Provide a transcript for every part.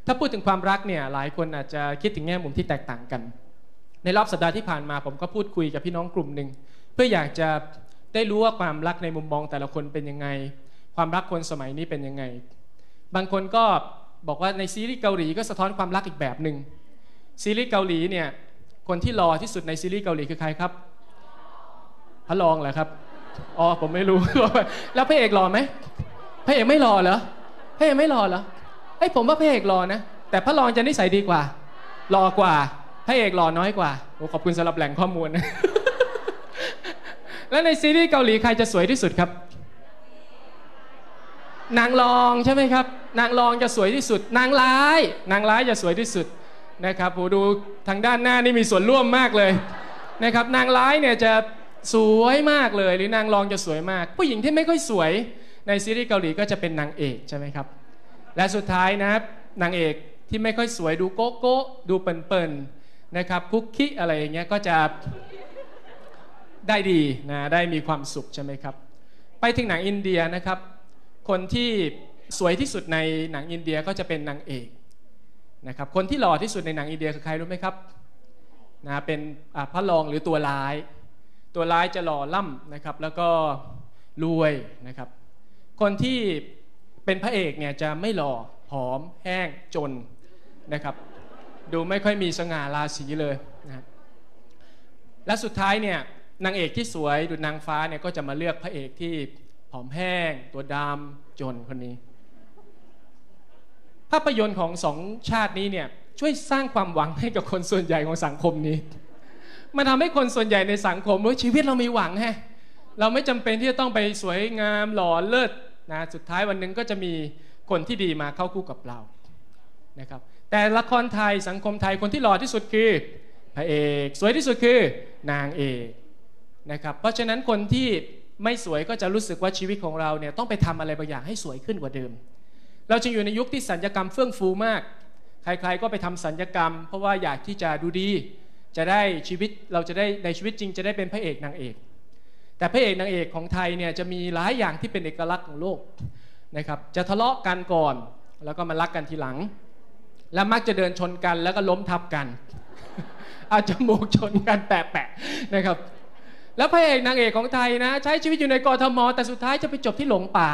ถ้าพูดถึงความรักเนี่ยหลายคนอาจจะคิดถึงแง่มุมที่แตกต่างกันในรอบสัปดาห์ที่ผ่านมาผมก็พูดคุยกับพี่น้องกลุ่มหนึ่งเพื่ออยากจะได้รู้ว่าความรักในมุมมองแต่ละคนเป็นยังไงความรักคนสมัยนี้เป็นยังไงบางคนก็บอกว่าในซีรีส์เกาหลีก็สะท้อนความรักอีกแบบหนึ่งซีรีส์เกาหลีเนี่ยคนที่หล่อที่สุดในซีรีส์เกาหลีคือใครครับพระรองเหรอครับอ๋อผมไม่รู้ แล้วพระเอกหล่อไหมพระเอกไม่หล่อเหรอพระเอกไม่หล่อเหรอผมว่าพระเอกหล่อนะแต่พระรองจะนิสัยดีกว่าหล่อกว่าพระเอกหล่อน้อยกว่าโอ้ขอบคุณสำหรับแหล่งข้อมูลนะ แล้วในซีรีส์เกาหลีใครจะสวยที่สุดครับนางรองใช่ไหมครับนางรองจะสวยที่สุดนางร้ายจะสวยที่สุดนะครับผมดูทางด้านหน้านี่มีส่วนร่วมมากเลยนะครับนางร้ายเนี่ยจะสวยมากเลยหรือนางรองจะสวยมากผู้หญิงที่ไม่ค่อยสวยในซีรีส์เกาหลีก็จะเป็นนางเอกใช่ไหมครับและสุดท้ายนะครับนางเอกที่ไม่ค่อยสวยดูโก๊ะโก๊ะดูเปิ่นๆนะครับคุกกี้อะไรอย่างเงี้ยก็จะได้ดีนะได้มีความสุขใช่ไหมครับไปถึงหนังอินเดียนะครับคนที่สวยที่สุดในหนังอินเดียก็จะเป็นนางเอกนะครับคนที่หล่อที่สุดในหนังอินเดียคือใครรู้ไหมครับนะเป็นพระรองหรือตัวร้ายจะหล่อล่ำนะครับแล้วก็รวยนะครับคนที่เป็นพระเอกเนี่ยจะไม่หล่อผอมแห้งจนนะครับดูไม่ค่อยมีสง่าราศีเลยนะและสุดท้ายเนี่ยนางเอกที่สวยดุจนางฟ้าเนี่ยก็จะมาเลือกพระเอกที่ผอมแห้งตัวดำจนคนนี้ภาพยนตร์ของสองชาตินี้เนี่ยช่วยสร้างความหวังให้กับคนส่วนใหญ่ของสังคมนี้มันทำให้คนส่วนใหญ่ในสังคมว่าชีวิตเรามีหวังเราไม่จำเป็นที่จะต้องไปสวยงามหล่อเลิศนะสุดท้ายวันหนึ่งก็จะมีคนที่ดีมาเข้าคู่กับเรานะครับแต่ละครไทยสังคมไทยคนที่หล่อที่สุดคือพระเอกสวยที่สุดคือนางเอกนะครับเพราะฉะนั้นคนที่ไม่สวยก็จะรู้สึกว่าชีวิตของเราเนี่ยต้องไปทำอะไรบางอย่างให้สวยขึ้นกว่าเดิมเราจึงอยู่ในยุคที่ศัลยกรรมเฟื่องฟูมากใครๆก็ไปทำศัลยกรรมเพราะว่าอยากที่จะดูดีจะได้ชีวิตเราจะได้ในชีวิตจริงจะได้เป็นพระเอกนางเอกแต่พระเอกนางเอกของไทยเนี่ยจะมีหลายอย่างที่เป็นเอกลักษณ์ของโลกนะครับจะทะเลาะกันก่อนแล้วก็มารักกันทีหลังและมักจะเดินชนกันแล้วก็ล้มทับกัน เอาจมูกชนกันแปะๆนะครับแล้วพระเอกนางเอกของไทยนะใช้ชีวิตอยู่ในกทมแต่สุดท้ายจะไปจบที่หลงป่า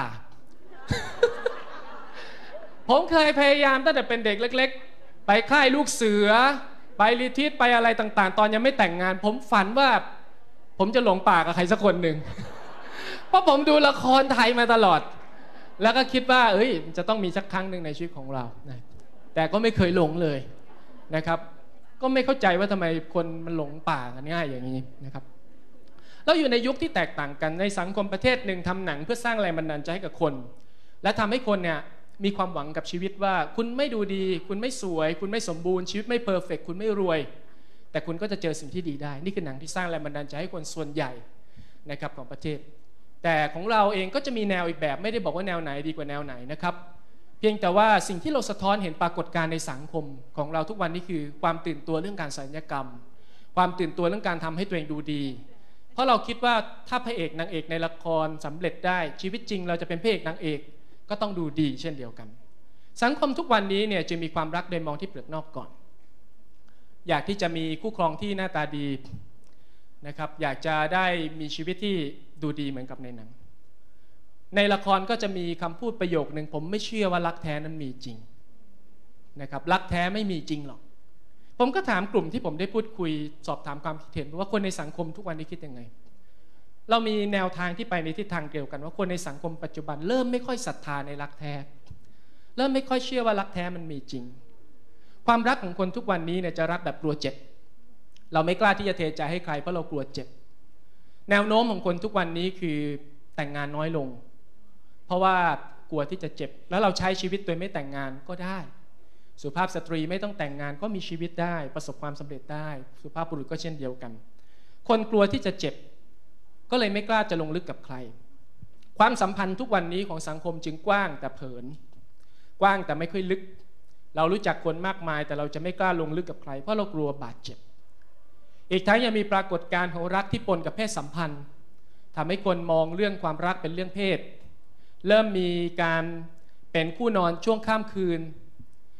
ผมเคยพยายามตั้งแต่เป็นเด็กเล็กๆไปค่ายลูกเสือไปรีทรีตไปอะไรต่างๆตอนยังไม่แต่งงานผมฝันว่าผมจะหลงป่ากับใครสักคนหนึ่ง เพราะผมดูละครไทยมาตลอดแล้วก็คิดว่าจะต้องมีสักครั้งหนึ่งในชีวิตของเราแต่ก็ไม่เคยหลงเลยนะครับก็ไม่เข้าใจว่าทำไมคนมันหลงป่ากันง่ายอย่างนี้นะครับเราอยู่ในยุคที่แตกต่างกันในสังคมประเทศหนึ่งทำหนังเพื่อสร้างแรงบันดาลใจให้กับคนและทำให้คนเนี่ยมีความหวังกับชีวิตว่าคุณไม่ดูดีคุณไม่สวยคุณไม่สมบูรณ์ชีวิตไม่เพอร์เฟกต์คุณไม่รวยแต่คุณก็จะเจอสิ่งที่ดีได้นี่คือหนังที่สร้างแรงบันดาลใจให้คนส่วนใหญ่นะครับของประเทศแต่ของเราเองก็จะมีแนวอีกแบบไม่ได้บอกว่าแนวไหนดีกว่าแนวไหนนะครับเพียงแต่ว่าสิ่งที่เราสะท้อนเห็นปรากฏการณ์ในสังคมของเราทุกวันนี้คือความตื่นตัวเรื่องการศัลยกรรมความตื่นตัวเรื่องการทำให้ตัวเองดูดีเพราะเราคิดว่าถ้าพระเอกนางเอกในละครสำเร็จได้ชีวิตจริงเราจะเป็นพระเอกนางเอกก็ต้องดูดีเช่นเดียวกันสังคมทุกวันนี้เนี่ยจะมีความรักโดยมองที่เปลือกนอกก่อนอยากที่จะมีคู่ครองที่หน้าตาดีนะครับอยากจะได้มีชีวิตที่ดูดีเหมือนกับในหนังในละครก็จะมีคำพูดประโยคนึงผมไม่เชื่อว่ารักแท้นั้นมีจริงนะครับรักแท้ไม่มีจริงหรอกผมก็ถามกลุ่มที่ผมได้พูดคุยสอบถามความคิดเห็นว่าคนในสังคมทุกวันนี้คิดยังไงเรามีแนวทางที่ไปในทิศทางเดียวกันว่าคนในสังคมปัจจุบันเริ่มไม่ค่อยศรัทธาในรักแท้เริ่มไม่ค่อยเชื่อว่ารักแท้มันมีจริงความรักของคนทุกวันนี้เนี่ยจะรักแบบกลัวเจ็บเราไม่กล้าที่จะเทใจให้ใครเพราะเรากลัวเจ็บแนวโน้มของคนทุกวันนี้คือแต่งงานน้อยลงเพราะว่ากลัวที่จะเจ็บแล้วเราใช้ชีวิตโดยไม่แต่งงานก็ได้สุภาพสตรีไม่ต้องแต่งงานก็มีชีวิตได้ประสบความสำเร็จได้สุภาพบุรุษก็เช่นเดียวกันคนกลัวที่จะเจ็บก็เลยไม่กล้าจะลงลึกกับใครความสัมพันธ์ทุกวันนี้ของสังคมจึงกว้างแต่เผินกว้างแต่ไม่ค่อยลึกเรารู้จักคนมากมายแต่เราจะไม่กล้าลงลึกกับใครเพราะเรากลัวบาดเจ็บอีกทั้งยังมีปรากฏการณ์ของรักที่ปนกับเพศสัมพันธ์ทำให้คนมองเรื่องความรักเป็นเรื่องเพศเริ่มมีการเป็นคู่นอนช่วงข้ามคืน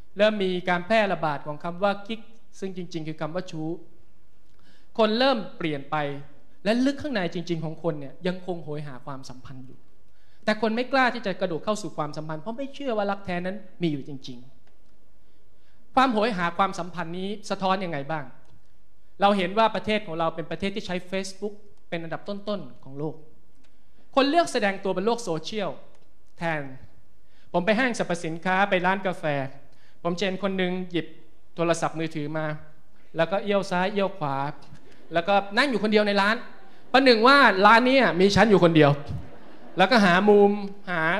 เริ่มมีการแพร่ระบาดของคำว่ากิ๊กซึ่งจริงๆคือคำว่าชู้คนเริ่มเปลี่ยนไปและลึกข้างในจริงๆของคนเนี่ยยังคงโหยหาความสัมพันธ์อยู่แต่คนไม่กล้าที่จะกระโดดเข้าสู่ความสัมพันธ์เพราะไม่เชื่อว่ารักแท้นั้นมีอยู่จริงๆความโหยหาความสัมพันธ์นี้สะท้อนยังไงบ้างเราเห็นว่าประเทศของเราเป็นประเทศที่ใช้ Facebook เป็นอันดับต้นๆของโลกคนเลือกแสดงตัวบนโลกโซเชียลแทนผมไปห้างสรรพสินค้าไปร้านกาแฟผมเจอคนหนึ่งหยิบโทรศัพท์มือถือมาแล้วก็เอี้ยวซ้ายเอี้ยวขวาแล้วก็นั่งอยู่คนเดียวในร้านประหนึ่งว่าร้านนี้มีฉันอยู่คนเดียวแล้วก็หามุมหา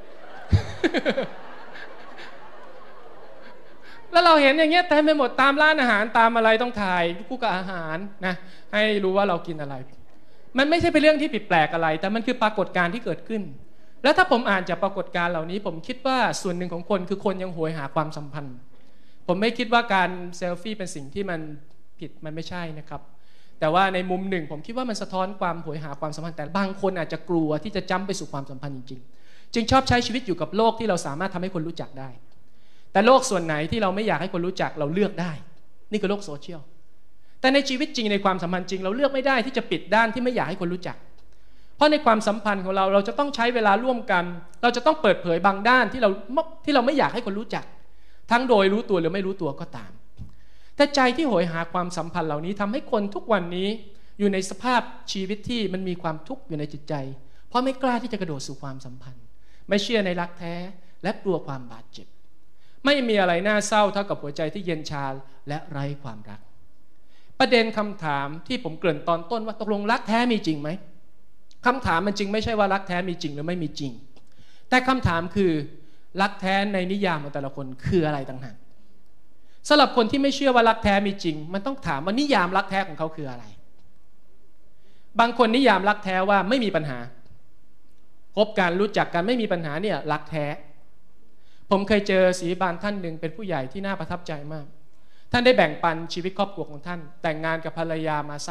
แล้วเราเห็นอย่างเงี้ยเต็มไปหมดตามร้านอาหารตามอะไรต้องถ่ายคู่กับอาหารนะให้รู้ว่าเรากินอะไรมันไม่ใช่เป็นเรื่องที่ผิดแปลกอะไรแต่มันคือปรากฏการณ์ที่เกิดขึ้นแล้วถ้าผมอ่านจากปรากฏการณ์เหล่านี้ผมคิดว่าส่วนหนึ่งของคนคือคนยังโหยหาความสัมพันธ์ผมไม่คิดว่าการเซลฟี่เป็นสิ่งที่มันผิดมันไม่ใช่นะครับแต่ว่าในมุมหนึ่งผมคิดว่ามันสะท้อนความโหยหาความสัมพันธ์แต่บางคนอาจจะกลัวที่จะจ้ำไปสู่ความสัมพันธ์จริงๆจึงชอบใช้ชีวิตอยู่กับโลกที่เราสามารถทำให้คนรู้จักได้แต่โลกส่วนไหนที่เราไม่อยากให้คนรู้จักเราเลือกได้นี่คือโลกโซเชียลแต่ในชีวิตจริงในความสัมพันธ์จริงเราเลือกไม่ได้ที่จะปิดด้านที่ไม่อยากให้คนรู้จักเพราะในความสัมพันธ์ของเราจะต้องใช้เวลาร่วมกันเราจะต้องเปิดเผยบางด้านที่เราไม่อยากให้คนรู้จักทั้งโดยรู้ตัวหรือไม่รู้ตัวก็ตามแต่ใจที่โหยหาความสัมพันธ์เหล่านี้ทำให้คนทุกวันนี้อยู่ในสภาพชีวิตที่มันมีความทุกข์อยู่ในจิตใจเพราะไม่กล้าที่จะกระโดดสู่ความสัมพันธ์ไม่เชื่อในรักแท้และกลัวความบาดเจ็บไม่มีอะไรน่าเศร้าเท่ากับหัวใจที่เย็นชาและไร้ความรักประเด็นคำถามที่ผมเกริ่นตอนต้นว่าตกลงรักแท้มีจริงไหมคำถามมันจึงไม่ใช่ว่ารักแท้มีจริงหรือไม่มีจริงแต่คำถามคือรักแท้ในนิยามของแต่ละคนคืออะไรต่างหากสำหรับคนที่ไม่เชื่อว่ารักแท้มีจริงมันต้องถามว่านิยามรักแท้ของเขาคืออะไรบางคนนิยามรักแท้ว่าไม่มีปัญหาพบกันรู้จักกันไม่มีปัญหาเนี่ยรักแท้ผมเคยเจอศิษย์บาลท่านหนึ่งเป็นผู้ใหญ่ที่น่าประทับใจมากท่านได้แบ่งปันชีวิตครอบครัวของท่านแต่งงานกับภรรยามา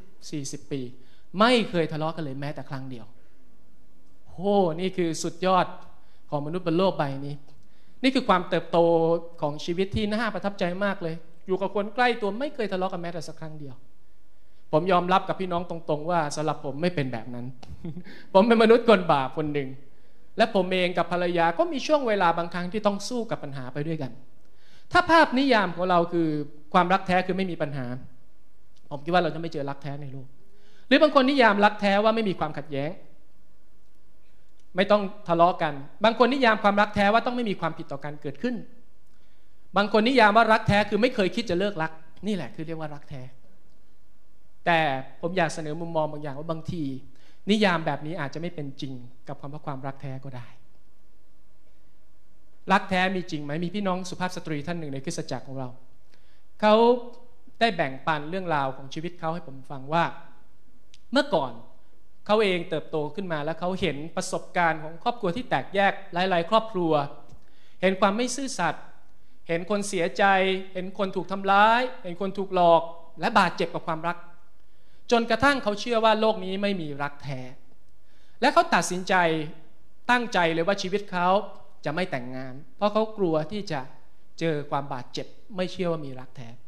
30-40 ปีไม่เคยทะเลาะกันเลยแม้แต่ครั้งเดียวโอ้นี่คือสุดยอดของมนุษย์บนโลกใบนี้นี่คือความเติบโตของชีวิตที่น่าประทับใจมากเลยอยู่กับคนใกล้ตัวไม่เคยทะเลาะกันแม้แต่สักครั้งเดียวผมยอมรับกับพี่น้องตรงๆว่าสำหรับผมไม่เป็นแบบนั้น ผมเป็นมนุษย์คนบาปคนหนึ่งและผมเองกับภรรยาก็มีช่วงเวลาบางครั้งที่ต้องสู้กับปัญหาไปด้วยกันถ้าภาพนิยามของเราคือความรักแท้คือไม่มีปัญหาผมคิดว่าเราจะไม่เจอรักแท้ในโลกหรือบางคนนิยามรักแท้ว่าไม่มีความขัดแย้งไม่ต้องทะเลาะกันบางคนนิยามความรักแท้ว่าต้องไม่มีความผิดต่อกันเกิดขึ้นบางคนนิยามว่ารักแท้คือไม่เคยคิดจะเลิกรักนี่แหละคือเรียกว่ารักแท้แต่ผมอยากเสนอมุมมองบางอย่างว่าบางทีนิยามแบบนี้อาจจะไม่เป็นจริงกับคำว่าความรักแท้ก็ได้รักแท้มีจริงไหมมีพี่น้องสุภาพสตรีท่านหนึ่งในคริสตจักรของเราเขาได้แบ่งปันเรื่องราวของชีวิตเขาให้ผมฟังว่าเมื่อก่อนเขาเองเติบโตขึ้นมาแล้วเขาเห็นประสบการณ์ของครอบครัวที่แตกแยกหลายๆครอบครัวเห็นความไม่ซื่อสัตย์เห็นคนเสียใจเห็นคนถูกทำร้ายเห็นคนถูกหลอกและบาดเจ็บกับความรักจนกระทั่งเขาเชื่อว่าโลกนี้ไม่มีรักแท้และเขาตัดสินใจตั้งใจเลยว่าชีวิตเขาจะไม่แต่งงานเพราะเขากลัวที่จะเจอความบาดเจ็บไม่เชื่อว่ามีรักแท้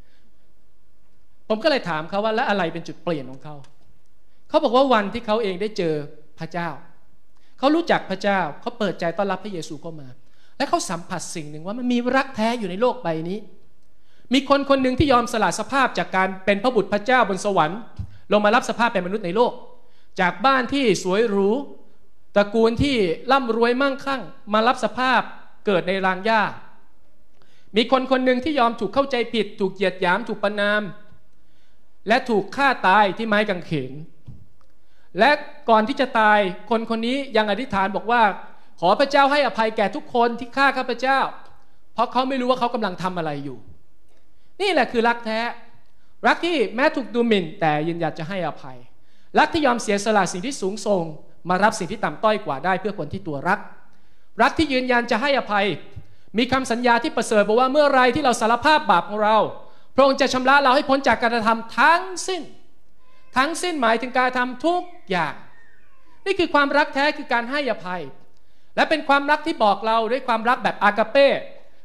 ผมก็เลยถามเขาว่าแล้วอะไรเป็นจุดเปลี่ยนของเขาเขาบอกว่าวันที่เขาเองได้เจอพระเจ้าเขารู้จักพระเจ้าเขาเปิดใจต้อนรับพระเยซูเข้ามาและเขาสัมผัสสิ่งหนึ่งว่ามันมีรักแท้อยู่ในโลกใบนี้มีคนคนหนึ่งที่ยอมสละสภาพจากการเป็นพระบุตรพระเจ้าบนสวรรค์ลงมารับสภาพเป็นมนุษย์ในโลกจากบ้านที่สวยหรูตระกูลที่ร่ำรวยมั่งคั่งมารับสภาพเกิดในรางหญ้ามีคนคนหนึ่งที่ยอมถูกเข้าใจผิดถูกเหยียดหยามถูกประณามและถูกฆ่าตายที่ไม้กางเขนและก่อนที่จะตายคนคนนี้ยังอธิษฐานบอกว่าขอพระเจ้าให้อภัยแก่ทุกคนที่ฆ่าข้าพเจ้าเพราะเขาไม่รู้ว่าเขากำลังทำอะไรอยู่นี่แหละคือรักแท้รักที่แม้ถูกดูหมิ่นแต่ยืนหยัดจะให้อภัยรักที่ยอมเสียสละสิ่งที่สูงส่งมารับสิ่งที่ต่ำต้อยกว่าได้เพื่อคนที่ตัวรักรักที่ยืนยันจะให้อภัยมีคำสัญญาที่ประเสริฐบอกว่าเมื่อไรที่เราสารภาพบาปของเราพระองค์จะชำระเราให้พ้นจากการกระทำทั้งสิ้นหมายถึงการทำทุกอย่างนี่คือความรักแท้คือการให้อภัยและเป็นความรักที่บอกเราด้วยความรักแบบอากาเป้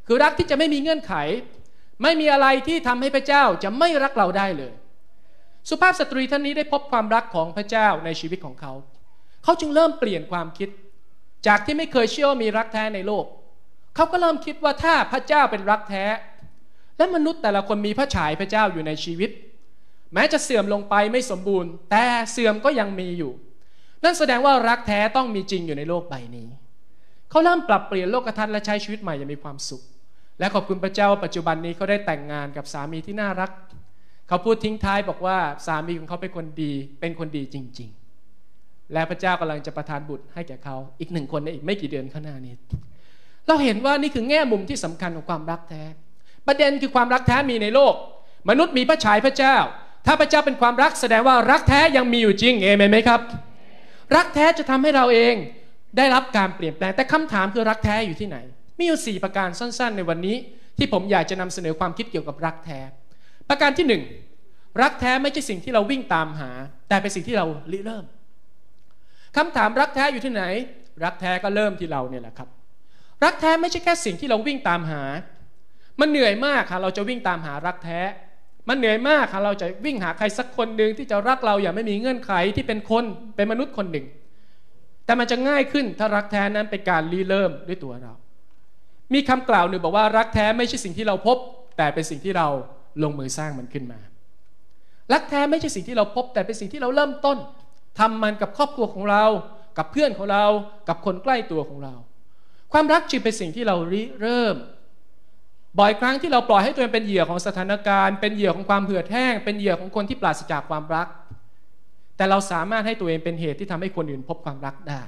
คือรักที่จะไม่มีเงื่อนไขไม่มีอะไรที่ทำให้พระเจ้าจะไม่รักเราได้เลยสุภาพสตรีท่านนี้ได้พบความรักของพระเจ้าในชีวิตของเขาเขาจึงเริ่มเปลี่ยนความคิดจากที่ไม่เคยเชื่อว่ามีรักแท้ในโลกเขาก็เริ่มคิดว่าถ้าพระเจ้าเป็นรักแท้และมนุษย์แต่ละคนมีพระฉายพระเจ้าอยู่ในชีวิตแม้จะเสื่อมลงไปไม่สมบูรณ์แต่เสื่อมก็ยังมีอยู่นั่นแสดงว่ารักแท้ต้องมีจริงอยู่ในโลกใบนี้เขาเริ่มปรับเปลี่ยนโลกทัศน์และใช้ชีวิตใหม่อย่างมีความสุขและขอบคุณพระเจ้าว่าปัจจุบันนี้เขาได้แต่งงานกับสามีที่น่ารักเขาพูดทิ้งท้ายบอกว่าสามีของเขาเป็นคนดีจริงๆและพระเจ้ากำลังจะประทานบุตรให้แก่เขาอีก1 คนในอีกไม่กี่เดือนข้างหน้านี้เราเห็นว่านี่คือแง่มุมที่สำคัญของความรักแท้ประเด็นคือความรักแท้มีในโลกมนุษย์มีพระฉายพระเจ้าถ้าพระเจ้าเป็นความรักแสดงว่ารักแท้ยังมีอยู่จริงเอเมนไหมครับรักแท้จะทำให้เราเองได้รับการเปลี่ยนแปลงแต่คำถามคือรักแท้อยู่ที่ไหนมีอยู่4ประการสั้นๆในวันนี้ที่ผมอยากจะนำเสนอความคิดเกี่ยวกับรักแท้ประการที่1รักแท้ไม่ใช่สิ่งที่เราวิ่งตามหาแต่เป็นสิ่งที่เราริเริ่มคำถามรักแท้อยู่ที่ไหนรักแท้ก็เริ่มที่เราเนี่ยแหละครับรักแท้ไม่ใช่แค่สิ่งที่เราวิ่งตามหามันเหนื่อยมากค่ะเราจะวิ่งตามหารักแท้มันเหนื่อยมากค่ะเราจะวิ่งหาใครสักคนหนึ่งที่จะรักเราอย่างไม่มีเงื่อนไขที่เป็นมนุษย์คนหนึ่งแต่มันจะง่ายขึ้นถ้ารักแท้นั้นเป็นการริเริ่มด้วยตัวเรามีคำกล่าวหนึ่งบอกว่ารักแท้ไม่ใช่สิ่งที่เราพบแต่เป็นสิ่งที่เราลงมือสร้างมันขึ้นมารักแท้ไม่ใช่สิ่งที่เราพบแต่เป็นสิ่งที่เราเริ่มต้นทำมันกับครอบครัวของเรากับเพื่อนของเรากับคนใกล้ตัวของเราความรักจึงเป็นสิ่งที่เราริเริ่มบ่อยครั้งที่เราปล่อยให้ตัวเองเป็นเหยื่อของสถานการณ์เป็นเหยื่อของความเหือดแห้งเป็นเหยื่อของคนที่ปราศจากความรักแต่เราสามารถให้ตัวเองเป็นเหตุที่ทำให้คนอื่นพบความรักได้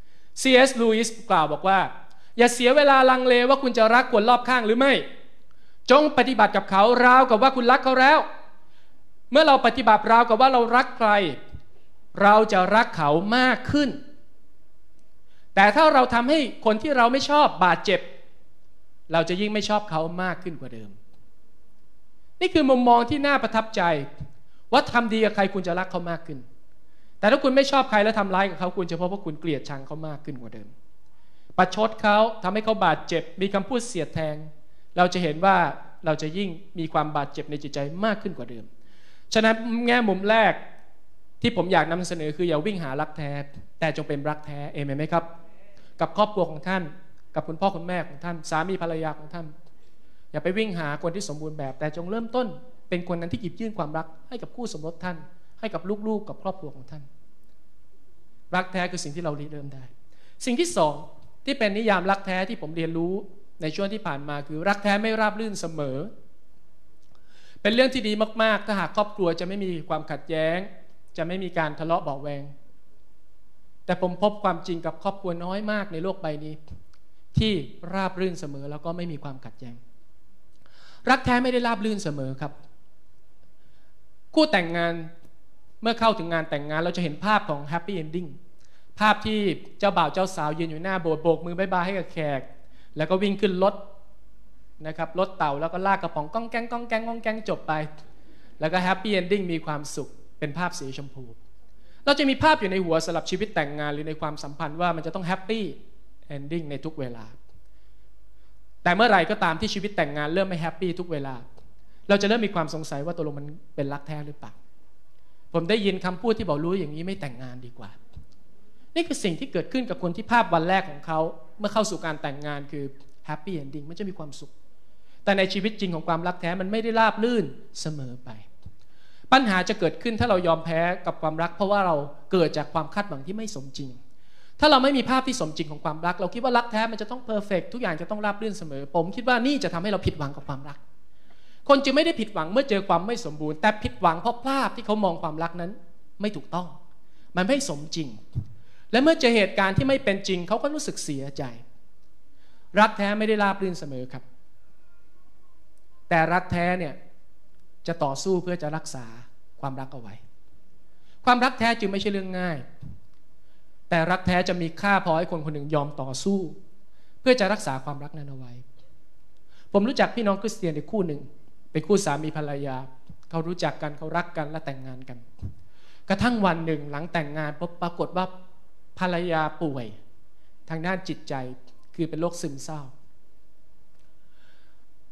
C.S. Lewis กล่าวบอกว่าอย่าเสียเวลาลังเลว่าคุณจะรักคนรอบข้างหรือไม่จงปฏิบัติกับเขาราวกับว่าคุณรักเขาแล้วเมื่อเราปฏิบัติราวกับว่าเรารักใครเราจะรักเขามากขึ้นแต่ถ้าเราทำให้คนที่เราไม่ชอบบาดเจ็บเราจะยิ่งไม่ชอบเขามากขึ้นกว่าเดิมนี่คือมุมมองที่น่าประทับใจว่าทำดีกับใครคุณจะรักเขามากขึ้นแต่ถ้าคุณไม่ชอบใครแล้วทำร้ายกับเขาคุณจะพบว่าคุณเกลียดชังเขามากขึ้นกว่าเดิมประชดเขาทำให้เขาบาดเจ็บมีคำพูดเสียดแทงเราจะเห็นว่าเราจะยิ่งมีความบาดเจ็บในจิตใจมากขึ้นกว่าเดิมฉะนั้นแง่มุมแรกที่ผมอยากนำเสนอคืออย่าวิ่งหารักแท้แต่จงเป็นรักแท้เอเมนไหมครับกับครอบครัวของท่านกับคุณพ่อคุณแม่ของท่านสามีภรรยาของท่านอย่าไปวิ่งหาคนที่สมบูรณ์แบบแต่จงเริ่มต้นเป็นคนนั้นที่หยิบยื่นความรักให้กับคู่สมรสท่านให้กับลูกๆกับครอบครัวของท่านรักแท้คือสิ่งที่เราเริ่มได้สิ่งที่สองที่เป็นนิยามรักแท้ที่ผมเรียนรู้ในช่วงที่ผ่านมาคือรักแท้ไม่ราบรื่นเสมอเป็นเรื่องที่ดีมากๆถ้าหากครอบครัวจะไม่มีความขัดแย้งจะไม่มีการทะเลาะเบาะแวงแต่ผมพบความจริงกับครอบครัวน้อยมากในโลกใบนี้ที่ราบรื่นเสมอแล้วก็ไม่มีความขัดแย้งรักแท้ไม่ได้ราบรื่นเสมอครับคู่แต่งงานเมื่อเข้าถึงงานแต่งงานเราจะเห็นภาพของแฮปปี้เอนดิ้งภาพที่เจ้าบ่าวเจ้าสาวยืนอยู่หน้าโบสถ์โบกมือบ๊ายบายให้กับแขกแล้วก็วิ่งขึ้นรถนะครับรถเต่าแล้วก็ลากกระป๋องก้องแก้งก้องแก้งก้องแก้งจบไปแล้วก็แฮปปี้เอนดิ้งมีความสุขเป็นภาพสีชมพูเราจะมีภาพอยู่ในหัวสำหรับชีวิตแต่งงานหรือในความสัมพันธ์ว่ามันจะต้องแฮปปี้เอนดิ้งในทุกเวลาแต่เมื่อไหร่ก็ตามที่ชีวิตแต่งงานเริ่มไม่แฮปปี้ทุกเวลาเราจะเริ่มมีความสงสัยว่าตกลงมันเป็นรักแท้หรือเปล่าผมได้ยินคำพูดที่บอกรู้อย่างนี้ไม่แต่งงานดีกว่านี่คือสิ่งที่เกิดขึ้นกับคนที่ภาพวันแรกของเขาเมื่อเข้าสู่การแต่งงานคือแฮปปี้เอนดิ้งมันจะมีความสุขแต่ในชีวิตจริงของความรักแท้มันไม่ได้ราบรื่นเสมอไปปัญหาจะเกิดขึ้นถ้าเรายอมแพ้กับความรักเพราะว่าเราเกิดจากความคาดหวังที่ไม่สมจริงถ้าเราไม่มีภาพที่สมจริงของความรักเราคิดว่ารักแท้มันจะต้องเพอร์เฟกต์ทุกอย่างจะต้องราบรื่นเสมอผมคิดว่านี่จะทำให้เราผิดหวังกับความรักคนจึงไม่ได้ผิดหวังเมื่อเจอความไม่สมบูรณ์แต่ผิดหวังเพราะภาพที่เขามองความรักนั้นไม่ถูกต้องมันไม่สมจริงและเมื่อเจอเหตุการณ์ที่ไม่เป็นจริงเขาก็รู้สึกเสียใจรักแท้ไม่ได้ราบรื่นเสมอครับแต่รักแท้เนี่ยจะต่อสู้เพื่อจะรักษาความรักเอาไว้ความรักแท้จึงไม่ใช่เรื่องง่ายแต่รักแท้จะมีค่าพอให้คนคนหนึ่งยอมต่อสู้เพื่อจะรักษาความรักนั้นเอาไว้ผมรู้จักพี่น้องคริสเตียนในคู่หนึ่งเป็นคู่สามีภรรยาเขารู้จักกันเขารักกันและแต่งงานกันกระทั่งวันหนึ่งหลังแต่งงานปรากฏว่าภรรยาป่วยทางด้านจิตใจคือเป็นโรคซึมเศร้า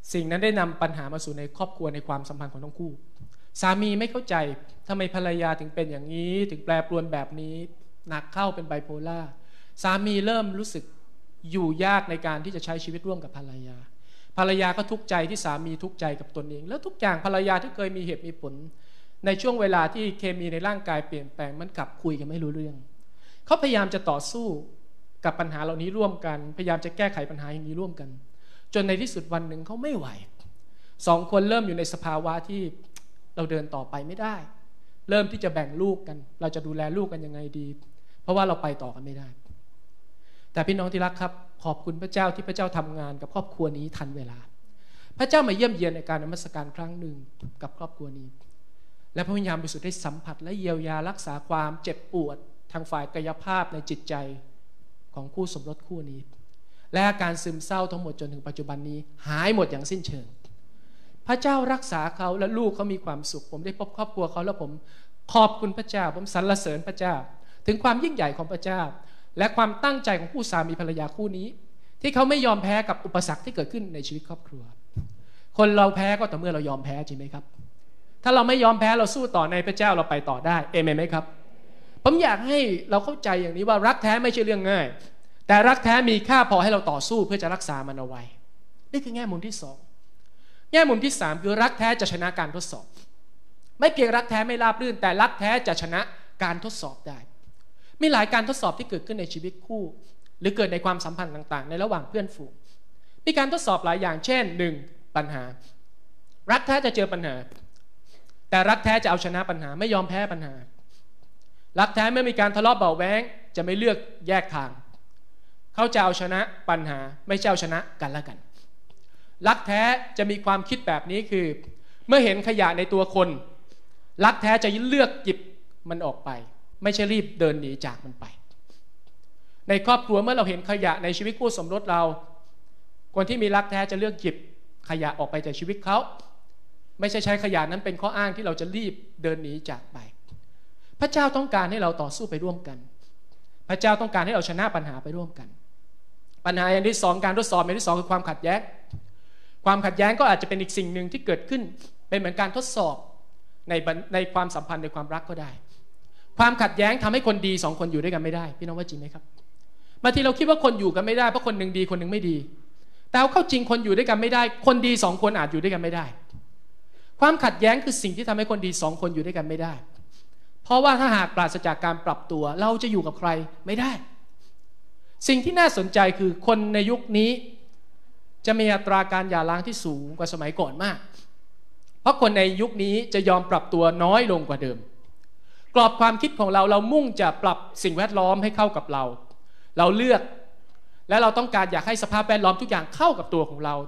สิ่งนั้นได้นำปัญหามาสู่ในครอบครัวในความสัมพันธ์ของทั้งคู่สามีไม่เข้าใจทำไมภรรยาถึงเป็นอย่างนี้ถึงแปรปรวนแบบนี้หนักเข้าเป็นไบโพล่าสามีเริ่มรู้สึกอยู่ยากในการที่จะใช้ชีวิตร่วมกับภรรยาภรรยาก็ทุกข์ใจที่สามีทุกข์ใจกับตนเองแล้วทุกอย่างภรรยาที่เคยมีเหตุมีผลในช่วงเวลาที่เคมีในร่างกายเปลี่ยนแปลงมันกลับคุยกันไม่รู้เรื่องเขาพยายามจะต่อสู้กับปัญหาเหล่านี้ร่วมกันพยายามจะแก้ไขปัญหาอย่างนี้ร่วมกันจนในที่สุดวันหนึ่งเขาไม่ไหวสองคนเริ่มอยู่ในสภาวะที่เราเดินต่อไปไม่ได้เริ่มที่จะแบ่งลูกกันเราจะดูแลลูกกันยังไงดีเพราะว่าเราไปต่อกันไม่ได้แต่พี่น้องที่รักครับขอบคุณพระเจ้าที่พระเจ้าทำงานกับครอบครัวนี้ทันเวลาพระเจ้ามาเยี่ยมเยียนในการนมัสการครั้งหนึ่งกับครอบครัวนี้และพระวิญญาณบริสุทธิ์ได้สัมผัสและเยียวยารักษาความเจ็บปวดทางฝ่ายกายภาพในจิตใจของคู่สมรสคู่นี้และอาการซึมเศร้าทั้งหมดจนถึงปัจจุบันนี้หายหมดอย่างสิ้นเชิงพระเจ้ารักษาเขาและลูกเขามีความสุขผมได้พบครอบครัวเขาแล้วผมขอบคุณพระเจ้าผมสรรเสริญพระเจ้าถึงความยิ่งใหญ่ของพระเจ้าและความตั้งใจของคู่สามีภรรยาคู่นี้ที่เขาไม่ยอมแพ้กับอุปสรรคที่เกิดขึ้นในชีวิตครอบครัวคนเราแพ้ก็ต่อเมื่อเรายอมแพ้จริงไหมครับถ้าเราไม่ยอมแพ้เราสู้ต่อในพระเจ้าเราไปต่อได้เอเมนไหมครับผมอยากให้เราเข้าใจอย่างนี้ว่ารักแท้ไม่ใช่เรื่องง่ายแต่รักแท้มีค่าพอให้เราต่อสู้เพื่อจะรักษามันเอาไว้นี่คือแง่มุมที่สองแง่มุมที่สามคือรักแท้จะชนะการทดสอบไม่เพียงรักแท้ไม่ราบรื่นแต่รักแท้จะชนะการทดสอบได้มีหลายการทดสอบที่เกิดขึ้นในชีวิตคู่หรือเกิดในความสัมพันธ์ต่างๆในระหว่างเพื่อนฝูงมีการทดสอบหลายอย่างเช่น 1. ปัญหารักแท้จะเจอปัญหาแต่รักแท้จะเอาชนะปัญหาไม่ยอมแพ้ปัญหารักแท้เมื่อมีการทะเลาะเบาะแว้งจะไม่เลือกแยกทางเขาจะเอาชนะปัญหาไม่ใช่เอาชนะกันและกันรักแท้จะมีความคิดแบบนี้คือเมื่อเห็นขยะในตัวคนรักแท้จะเลือกหยิบมันออกไปไม่ใช่รีบเดินหนีจากมันไปในครอบครัวเมื่อเราเห็นขยะในชีวิตคู่สมรสเราคนที่มีรักแท้จะเลือกหยิบขยะออกไปจากชีวิตเขาไม่ใช่ใช้ขยะนั้นเป็นข้ออ้างที่เราจะรีบเดินหนีจากไปพระเจ้าต้องการให้เราต่อสู้ไปร่วมกันพระเจ้าต้องการให้เราชนะปัญหาไปร่วมกันปัญหาอย่างที่สองการทดสอบอย่างที่สองคือความขัดแย้งความขัดแย้งก็อาจจะเป็นอีกสิ่งหนึ่งที่เกิดขึ้นเป็นเหมือนการทดสอบในความสัมพันธ์ในความรักก็ได้ความขัดแย้งทำให้คนดีสองคนอยู่ด้วยกันไม่ได้พี่น้องว่าจริงไหมครับบางทีเราคิดว่าคนอยู่กันไม่ได้เพราะคนหนึ่งดีคนหนึ่งไม่ดีแต่เอาเข้าจริงคนอยู่ด้วยกันไม่ได้คนดีสองคนอาจอยู่ด้วยกันไม่ได้ความขัดแย้งคือสิ่งที่ทำให้คนดีสองคนอยู่ด้วยกันไม่ได้เพราะว่าถ้าหากปราศจากการปรับตัวเราจะอยู่กับใครไม่ได้สิ่งที่น่าสนใจคือคนในยุคนี้จะมีอัตราการหย่าร้างที่สูงกว่าสมัยก่อนมากเพราะคนในยุคนี้จะยอมปรับตัวน้อยลงกว่าเดิมกรอบความคิดของเรามุ่งจะปรับสิ่งแวดล้อมให้เข้ากับเราเลือกและเราต้องการอยากให้สภาพแวดล้อมทุกอย่างเข้ากับตัวของเรา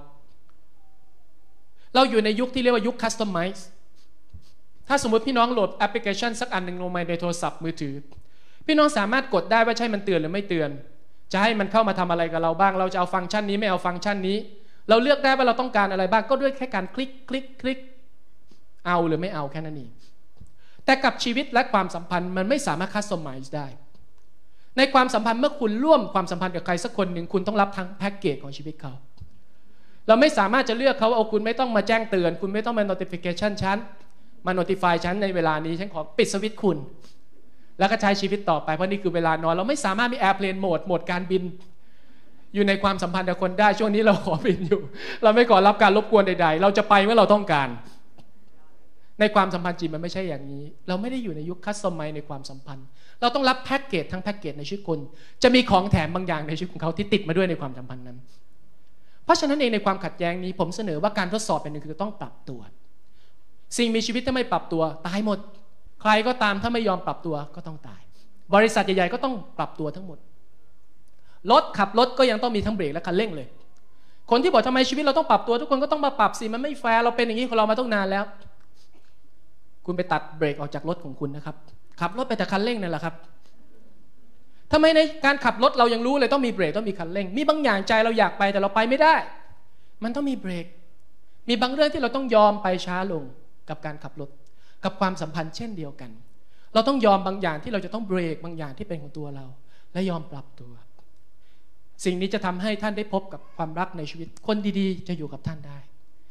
อยู่ในยุคที่เรียกว่ายุค customize ถ้าสมมติพี่น้องโหลดแอปพลิเคชันสักอันหนึ่งลงมาในโทรศัพท์มือถือพี่น้องสามารถกดได้ว่าใช่มันเตือนหรือไม่เตือนจะให้มันเข้ามาทำอะไรกับเราบ้างเราจะเอาฟังก์ชันนี้ไม่เอาฟังก์ชันนี้เราเลือกได้ว่าเราต้องการอะไรบ้างก็ด้วยแค่การคลิกเอาหรือไม่เอาแค่นั้นเองแต่กับชีวิตและความสัมพันธ์มันไม่สามารถ customize ได้ในความสัมพันธ์เมื่อคุณร่วมความสัมพันธ์กับใครสักคนหนึ่งคุณต้องรับทั้งแพ็กเกจของชีวิตเขาเราไม่สามารถจะเลือกเขาเอาคุณไม่ต้องมาแจ้งเตือนคุณไม่ต้องมา notification ฉันมา notify ฉันในเวลานี้ฉันขอปิดสวิตช์คุณแล้วก็ใช้ชีวิตต่อไปเพราะนี่คือเวลานอนเราไม่สามารถมี airplane mode โหมดการบินอยู่ในความสัมพันธ์กับคนได้ช่วงนี้เราขอบินอยู่เราไม่ขอรับการรบกวนใดๆเราจะไปเมื่อเราต้องการในความสัมพันธ์จริงมันไม่ใช่อย่างนี้เราไม่ได้อยู่ในยุคคัสตอมไมซ์ในความสัมพันธ์เราต้องรับแพ็กเกจทั้งแพ็กเกจในชีวิตคนจะมีของแถมบางอย่างในชีวิตของเขาที่ติดมาด้วยในความสัมพันธ์นั้นเพราะฉะนั้นเองในความขัดแย้งนี้ผมเสนอว่าการทดสอบเป็นหนึ่งคือต้องปรับตัวสิ่งมีชีวิตถ้าไม่ปรับตัวตายหมดใครก็ตามถ้าไม่ยอมปรับตัวก็ต้องตายบริษัทใหญ่ๆก็ต้องปรับตัวทั้งหมดขับรถก็ยังต้องมีทั้งเบรกและคันเร่งเลยคนที่บอกทำไมชีวิตเราต้องปรับตัวทุกคนก็ต้องมาปรับสิมันไม่แฟร์เราเป็นอย่างนี้ของเรามาตั้งนานแล้วคุณไปตัดเบรกออกจากรถของคุณนะครับขับรถไปแต่คันเร่งนั่นแหละครับทำไมในการขับรถเรายังรู้เลยต้องมีเบรกต้องมีคันเร่งมีบางอย่างใจเราอยากไปแต่เราไปไม่ได้มันต้องมีเบรกมีบางเรื่องที่เราต้องยอมไปช้าลงกับการขับรถกับความสัมพันธ์เช่นเดียวกันเราต้องยอมบางอย่างที่เราจะต้องเบรกบางอย่างที่เป็นของตัวเราและยอมปรับตัวสิ่งนี้จะทำให้ท่านได้พบกับความรักในชีวิตคนดีๆจะอยู่กับท่านได้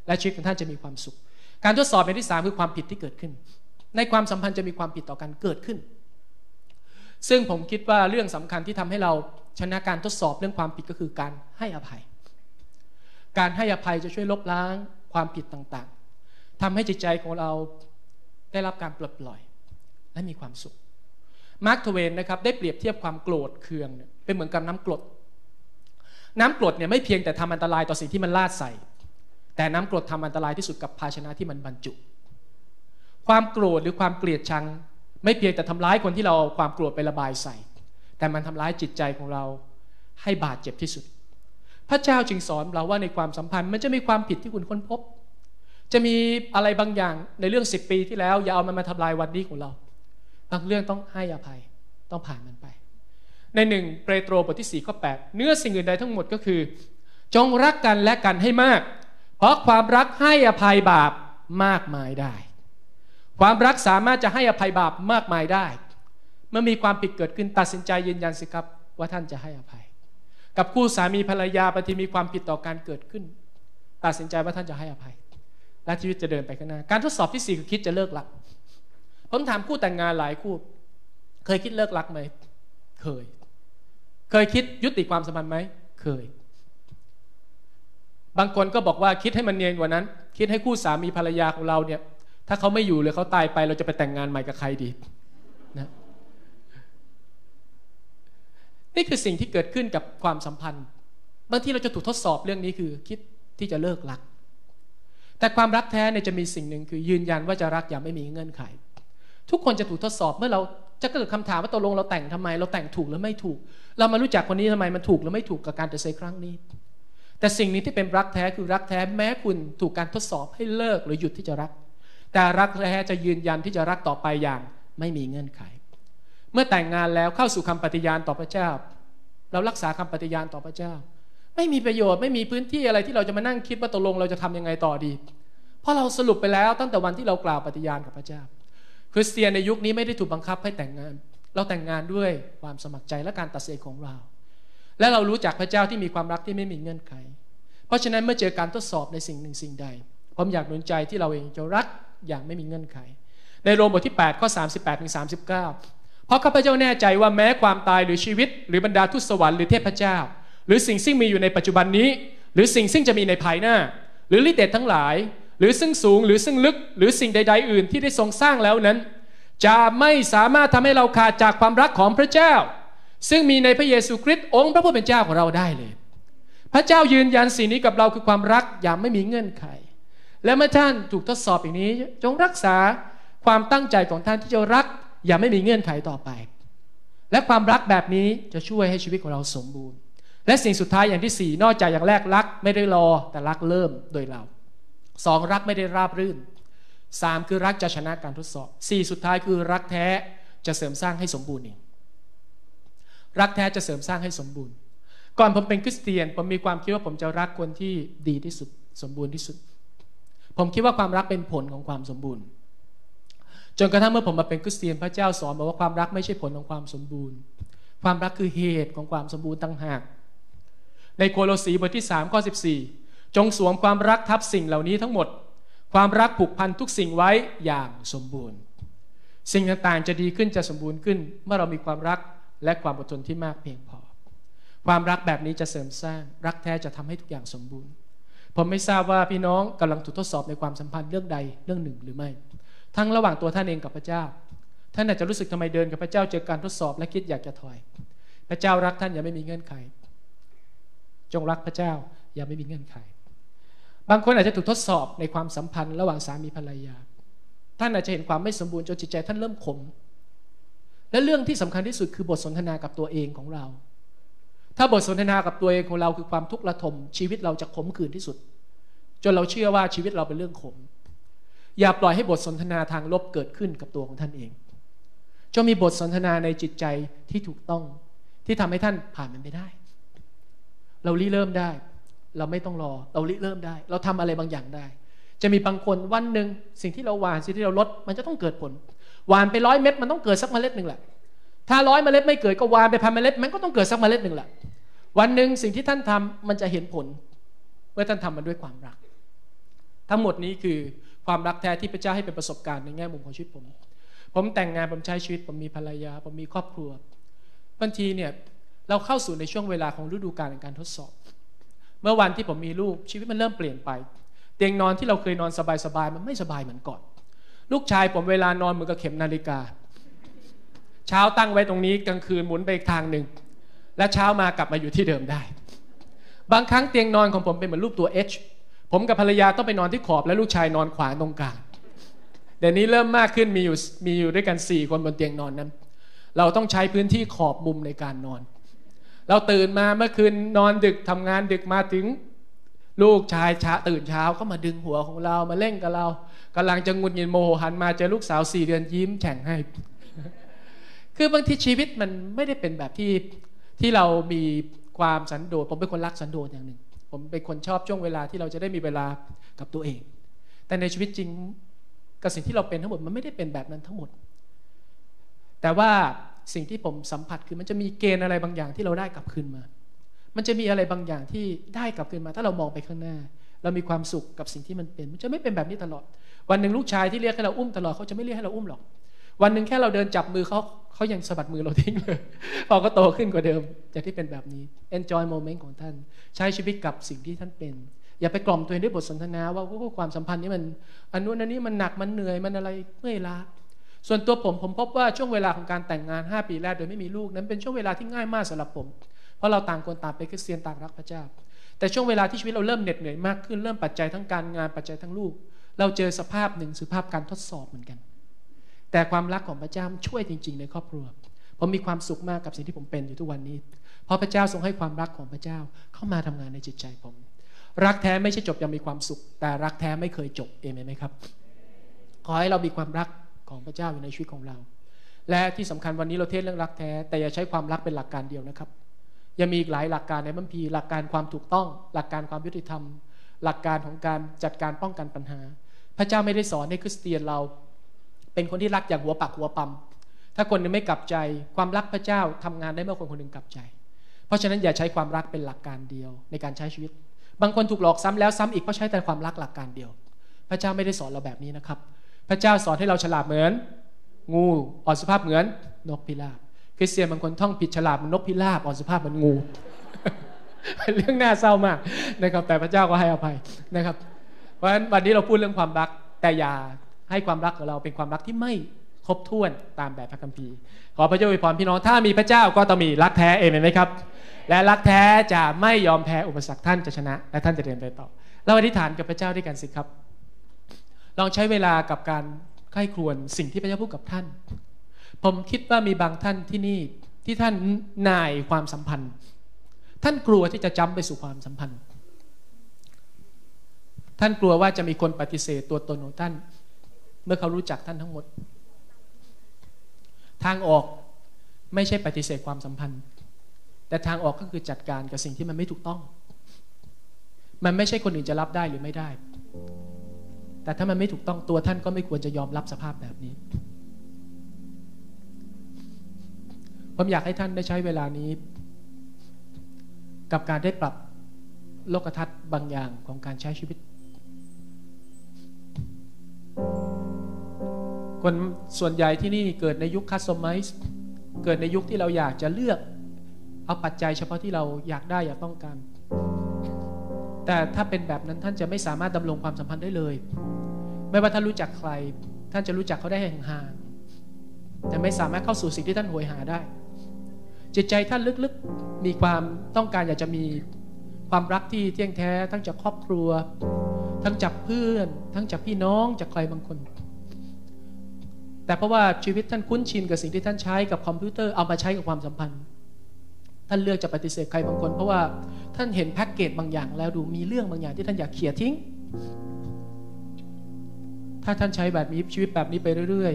และชีวิตของท่านจะมีความสุขการทดสอบในที่3คือความผิดที่เกิดขึ้นในความสัมพันธ์จะมีความผิดต่อกันเกิดขึ้นซึ่งผมคิดว่าเรื่องสำคัญที่ทำให้เราชนะการทดสอบเรื่องความผิดก็คือการให้อภัยการให้อภัยจะช่วยลบล้างความผิดต่างๆทำให้จิตใจของเราได้รับการปลดปล่อยและมีความสุขมาร์ค ทเวนนะครับได้เปรียบเทียบความโกรธเคืองเป็นเหมือนกับน้ำกรดเนี่ยไม่เพียงแต่ทำอันตรายต่อสิ่งที่มันลาดใส่แต่น้ำกรดทำอันตรายที่สุดกับภาชนะที่มันบรรจุความโกรธหรือความเกลียดชังไม่เพียงแต่ทำร้ายคนที่เราเอาความโกรธไประบายใส่แต่มันทำร้ายจิตใจของเราให้บาดเจ็บที่สุดพระเจ้าจึงสอนเราว่าในความสัมพันธ์มันจะมีความผิดที่คุณค้นพบจะมีอะไรบางอย่างในเรื่อง10 ปีที่แล้วอย่าเอามันมาทำลายวันนี้ของเราบางเรื่องต้องให้อภัยต้องผ่านมันไปใน1 เปโตรบทที่4 ข้อ 8เนื้อสิ่งอื่นใดทั้งหมดก็คือจงรักกันและกันให้มากเพราะความรักให้อภัยบาปมากมายได้ความรักสามารถจะให้อภัยบาปมากมายได้เมื่อมีความผิดเกิดขึ้นตัดสินใจยืนยันสิครับว่าท่านจะให้อภัยกับคู่สามีภรรยาบางทีมีความผิดต่อการเกิดขึ้นตัดสินใจว่าท่านจะให้อภัยและชีวิตจะเดินไปข้างหน้าการทดสอบที่4คือคิดจะเลิกรักผมถามคู่แต่งงานหลายคู่เคยคิดเลิกรักไหมเคยคิดยุติความสัมพันธ์ไหมเคยบางคนก็บอกว่าคิดให้มันเนียนกว่านั้นคิดให้คู่สามีภรรยาของเราเนี่ยถ้าเขาไม่อยู่หรือเขาตายไปเราจะไปแต่งงานใหม่กับใครดีนะนี่คือสิ่งที่เกิดขึ้นกับความสัมพันธ์บางทีเราจะถูกทดสอบเรื่องนี้คือคิดที่จะเลิกรักแต่ความรักแท้เนี่ยจะมีสิ่งหนึ่งคือยืนยันว่าจะรักอย่างไม่มีเงื่อนไขทุกคนจะถูกทดสอบเมื่อเราจะเกิดคำถามว่าตกลงเราแต่งทำไมเราแต่งถูกหรือไม่ถูกเรามารู้จักคนนี้ทำไมมันถูกหรือไม่ถูกกับการตัดสินใจครั้งนี้แต่สิ่งนี้ที่เป็นรักแท้คือรักแท้แม้คุณถูกการทดสอบให้เลิกหรือหยุดที่จะรักแต่รักแท้จะยืนยันที่จะรักต่อไปอย่างไม่มีเงื่อนไขเมื่อแต่งงานแล้วเข้าสู่คำปฏิญาณต่อพระเจ้าเรารักษาคำปฏิญาณต่อพระเจ้าไม่มีประโยชน์ไม่มีพื้นที่อะไรที่เราจะมานั่งคิดว่าตกลงเราจะทำยังไงต่อดีเพราะเราสรุปไปแล้วตั้งแต่วันที่เรากล่าวปฏิญาณกับพระเจ้าคริสเตียนในยุคนี้ไม่ได้ถูกบังคับให้แต่งงานเราแต่งงานด้วยความสมัครใจและการตัดสินของเราและเรารู้จักพระเจ้าที่มีความรักที่ไม่มีเงื่อนไขเพราะฉะนั้นเมื่อเจอการทดสอบในสิ่งหนึ่งสิ่งใดผมอยากหนุนใจที่เราเองจะรักอย่างไม่มีเงื่อนไขในโรมบทที่8ข้อ38ถึง39เพราะข้าพเจ้าแน่ใจว่าแม้ความตายหรือชีวิตหรือบรรดาทูตสวรรค์หรือเทพเจ้าหรือสิ่งซึ่งมีอยู่ในปัจจุบันนี้หรือสิ่งซึ่งจะมีในภายหน้าหรือฤทธิ์เดชทั้งหลายหรือซึ่งสูงหรือซึ่งลึกหรือสิ่งใดๆอื่นที่ได้ทรงสร้างแล้วนั้นจะไม่สามารถทำให้เราขาดจากความรักของพระเจ้าซึ่งมีในพระเยซูคริสต์องค์พระผู้เป็นเจ้าของเราได้เลยพระเจ้ายืนยันสิ่งนี้กับเราคือความรักอย่างไม่มีเงื่อนไขและเมื่อท่านถูกทดสอบอย่างนี้จงรักษาความตั้งใจของท่านที่จะรักอย่างไม่มีเงื่อนไขต่อไปและความรักแบบนี้จะช่วยให้ชีวิตของเราสมบูรณ์และสิ่งสุดท้ายอย่างที่4นอกจากอย่างแรกรักไม่ได้รอแต่รักเริ่มโดยเรา2รักไม่ได้ราบรื่น3คือรักจะชนะการทดสอบ4สุดท้ายคือรักแท้จะเสริมสร้างให้สมบูรณ์เองรักแท้จะเสริมสร้างให้สมบูรณ์ก่อนผมเป็นคริสเตียนผมมีความคิดว่าผมจะรักคนที่ดีที่สุดสมบูรณ์ที่สุดผมคิดว่าความรักเป็นผลของความสมบูรณ์จนกระทั่งเมื่อผมมาเป็นคริสเตียนพระเจ้าสอนบอกว่าความรักไม่ใช่ผลของความสมบูรณ์ความรักคือเหตุของความสมบูรณ์ต่างหากในโคโลสีบทที่3ข้อ14จงสวมความรักทับสิ่งเหล่านี้ทั้งหมดความรักผูกพันทุกสิ่งไว้อย่างสมบูรณ์สิ่งต่างๆจะดีขึ้นจะสมบูรณ์ขึ้นเมื่อเรามีความรักและความอดทนที่มากเพียงพอความรักแบบนี้จะเสริมสร้างรักแท้จะทำให้ทุกอย่างสมบูรณ์ผมไม่ทราบว่าพี่น้องกำลังถูกทดสอบในความสัมพันธ์เรื่องใดเรื่องหนึ่งหรือไม่ทั้งระหว่างตัวท่านเองกับพระเจ้าท่านอาจจะรู้สึกทำไมเดินกับพระเจ้าเจอการทดสอบและคิดอยากจะถอยพระเจ้ารักท่านอย่าไม่มีเงื่อนไขจงรักพระเจ้าอย่าไม่มีเงื่อนไขบางคนอาจจะถูกทดสอบในความสัมพันธ์ระหว่างสามีภรรยาท่านอาจจะเห็นความไม่สมบูรณ์จนจิตใจท่านเริ่มขมและเรื่องที่สำคัญที่สุดคือบทสนทนากับตัวเองของเราถ้าบทสนทนากับตัวเองของเราคือความทุกข์ระทมชีวิตเราจะขมขื่นที่สุดจนเราเชื่อว่าชีวิตเราเป็นเรื่องขมอย่าปล่อยให้บทสนทนาทางลบเกิดขึ้นกับตัวของท่านเองจงมีบทสนทนาในจิตใจที่ถูกต้องที่ทำให้ท่านผ่านมันไปได้เราริเริ่มได้เราไม่ต้องรอเราริเริ่มได้เราทำอะไรบางอย่างได้จะมีบางคนวันหนึ่งสิ่งที่เราหว่านสิ่งที่เราลดมันจะต้องเกิดผลหว่านไป100 เม็ดมันต้องเกิดสักเมล็ดหนึ่งแหละถ้า100 เมล็ดไม่เกิดก็หว่านไป1,000 เมล็ดมันก็ต้องเกิดสักเมล็ดหนึ่งแหละวันหนึ่งสิ่งที่ท่านทำมันจะเห็นผลเมื่อท่านทำมันด้วยความรักทั้งหมดนี้คือความรักแท้ที่พระเจ้าให้เป็นประสบการณ์ในแง่มุมของชีวิตผมแต่งงานผมใช้ชีวิตผมมีภรรยาผมมีครอบครัวบางทีเนี่ยเราเข้าสู่ในช่วงเวลาของฤดูกาลแห่งการทดสอบเมื่อวันที่ผมมีลูกชีวิตมันเริ่มเปลี่ยนไปเตียงนอนที่เราเคยนอนสบายๆมันไม่สบายเหมือนก่อนลูกชายผมเวลานอนเหมือนกับเข็มนาฬิกาเช้าตั้งไว้ตรงนี้กลางคืนหมุนไปอีกทางหนึ่งและเช้ามากลับมาอยู่ที่เดิมได้บางครั้งเตียงนอนของผมเป็นเหมือนรูปตัว H ผมกับภรรยาต้องไปนอนที่ขอบและลูกชายนอนขวางตรงกลางเดี๋ยวนี้เริ่มมากขึ้นมีอยู่ด้วยกัน4คนบนเตียงนอนนั้นเราต้องใช้พื้นที่ขอบมุมในการนอนเราตื่นมาเมื่อคืนนอนดึกทำงานดึกมาถึงลูกชายตื่นเช้าก็มาดึงหัวของเรามาเล่นกับเรากำลังจะงุนงิดโมโหหันมาเจอลูกสาว4 เดือนยิ้มแฉ่งให้คือบางทีชีวิตมันไม่ได้เป็นแบบที่เรามีความสันโดษผมเป็นคนรักสันโดษอย่างหนึ่งผมเป็นคนชอบช่วงเวลาที่เราจะได้มีเวลากับตัวเองแต่ในชีวิตจริงกับสิ่งที่เราเป็นทั้งหมดมันไม่ได้เป็นแบบนั้นทั้งหมดแต่ว่าสิ่งที่ผมสัมผัสคือมันจะมีเกณฑ์อะไรบางอย่างที่เราได้กลับคืนมามันจะมีอะไรบางอย่างที่ได้กลับคืนมาถ้าเรามองไปข้างหน้าเรามีความสุขกับสิ่งที่มันเป็นมันจะไม่เป็นแบบนี้ตลอดวันหนึ่งลูกชายที่เรียกให้เราอุ้มตลอดเขาจะไม่เรียกให้เราอุ้มหรอกวันหนึ่งแค่เราเดินจับมือเขายังสะบัดมือเราทิ้งเลยพอก็โตขึ้นกว่าเดิมจากที่เป็นแบบนี้ enjoy moment ของท่านใช้ชีวิตกับสิ่งที่ท่านเป็นอย่าไปกล่อมตัวเองด้วยบทสนทนาว่าความสัมพันธ์นี้มันอันนู้นอันนี้มันหนักมันเหนื่อยมันอะไรเมื่อยล้าส่วนตัวผมพบว่าช่วงเวลาของการแต่งงาน5 ปีแรกโดยไม่มีลูกนั้นเป็นช่วงเวลาที่ง่ายมากสำหรับผมเพราะเราต่างคนต่างเป็นคริสเตียนต่างรักพระเจ้าแต่ช่วงเวลาที่ชีวิตเราเริ่มเหน็ดเหนื่อยมากขึ้นเริ่มปัจจัยทั้งการงานปัจจัยทั้งลูกเราเจอสภาพหนึ่งสภาพการทดสอบเหมือนกันแต่ความรักของพระเจ้าช่วยจริงๆในครอบครัวผมมีความสุขมากกับสิ่งที่ผมเป็นอยู่ทุกวันนี้เพราะพระเจ้าทรงให้ความรักของพระเจ้าเข้ามาทำงานในจิตใจผมรักแท้ไม่ใช่จบยังมีความสุขแต่รักแท้ไม่เคยจบเอเมนไหมครับขอให้เรามีความรักของพระเจ้าอยู่ในชีวิตของเราและที่สำคัญวันนี้เราเทศเรื่องรักแท้แต่อย่าใช้ความรักเป็นหลักการเดียวนะครับยังมีอีกหลายหลักการในพระคัมภีร์หลักการความถูกต้องหลักการความยุติธรรมหลักการของการจัดการป้องกันปัญหาพระเจ้าไม่ได้สอนให้คริสเตียนเราเป็นคนที่รักอย่างหัวปักหัวปั๊มถ้าคนนึงไม่กลับใจความรักพระเจ้าทำงานได้เมื่อคนคนหนึ่งกลับใจเพราะฉะนั้นอย่าใช้ความรักเป็นหลักการเดียวในการใช้ชีวิตบางคนถูกหลอกซ้ำแล้วซ้ำอีกเพราะใช้แต่ความรักหลักการเดียวพระเจ้าไม่ได้สอนเราแบบนี้นะครับพระเจ้าสอนให้เราฉลาดเหมือนงูอ่อนสุภาพเหมือนนกพิราบคริสเตียนบางคนท่องผิดฉลาดเหมือนนกพิราบอ่อนสุภาพเหมือนงู เป็นเรื่องน่าเศร้ามากนะครับแต่พระเจ้าก็ให้อภัยนะครับเพราะฉะนั้นวันนี้เราพูดเรื่องความรักแต่อย่าให้ความรักของเราเป็นความรักที่ไม่ครบถ้วนตามแบบพระคัมภีร์ขอพระเจ้าอวยพรพี่น้องถ้ามีพระเจ้าก็ต้องมีรักแท้เอเมนไหมครับและรักแท้จะไม่ยอมแพ้อุปสรรคท่านจะชนะและท่านจะเดินไปต่อเราอธิษฐานกับพระเจ้าด้วยกันสิครับลองใช้เวลากับการใคร่ครวญสิ่งที่พระเจ้าพูดกับท่านผมคิดว่ามีบางท่านที่นี่ที่ท่านนายความสัมพันธ์ท่านกลัวที่จะจำไปสู่ความสัมพันธ์ท่านกลัวว่าจะมีคนปฏิเสธตัวตนของท่านเมื่อเขารู้จักท่านทั้งหมดทางออกไม่ใช่ปฏิเสธความสัมพันธ์แต่ทางออกก็คือจัดการกับสิ่งที่มันไม่ถูกต้องมันไม่ใช่คนอื่นจะรับได้หรือไม่ได้แต่ถ้ามันไม่ถูกต้องตัวท่านก็ไม่ควรจะยอมรับสภาพแบบนี้ผมอยากให้ท่านได้ใช้เวลานี้กับการได้ปรับโลกทัศน์บางอย่างของการใช้ชีวิตคนส่วนใหญ่ที่นี่เกิดในยุคคัสตอมไมซ์เกิดในยุคที่เราอยากจะเลือกเอาปัจจัยเฉพาะที่เราอยากได้อยากต้องการแต่ถ้าเป็นแบบนั้นท่านจะไม่สามารถดำรงความสัมพันธ์ได้เลยไม่ว่าท่านรู้จักใครท่านจะรู้จักเขาได้ห่างๆแต่ไม่สามารถเข้าสู่สิ่งที่ท่านโหยหาได้จิตใจท่านลึกๆมีความต้องการอยากจะมีความรักที่เที่ยงแท้ทั้งจากครอบครัวทั้งจากเพื่อนทั้งจากพี่น้องจากใครบางคนแต่เพราะว่าชีวิตท่านคุ้นชินกับสิ่งที่ท่านใช้กับคอมพิวเตอร์เอามาใช้กับความสัมพันธ์ท่านเลือกจะปฏิเสธใครบางคนเพราะว่าท่านเห็นแพ็กเกจบางอย่างแล้วดูมีเรื่องบางอย่างที่ท่านอยากเขี่ยทิ้งถ้าท่านใช้แบบนี้ชีวิตแบบนี้ไปเรื่อย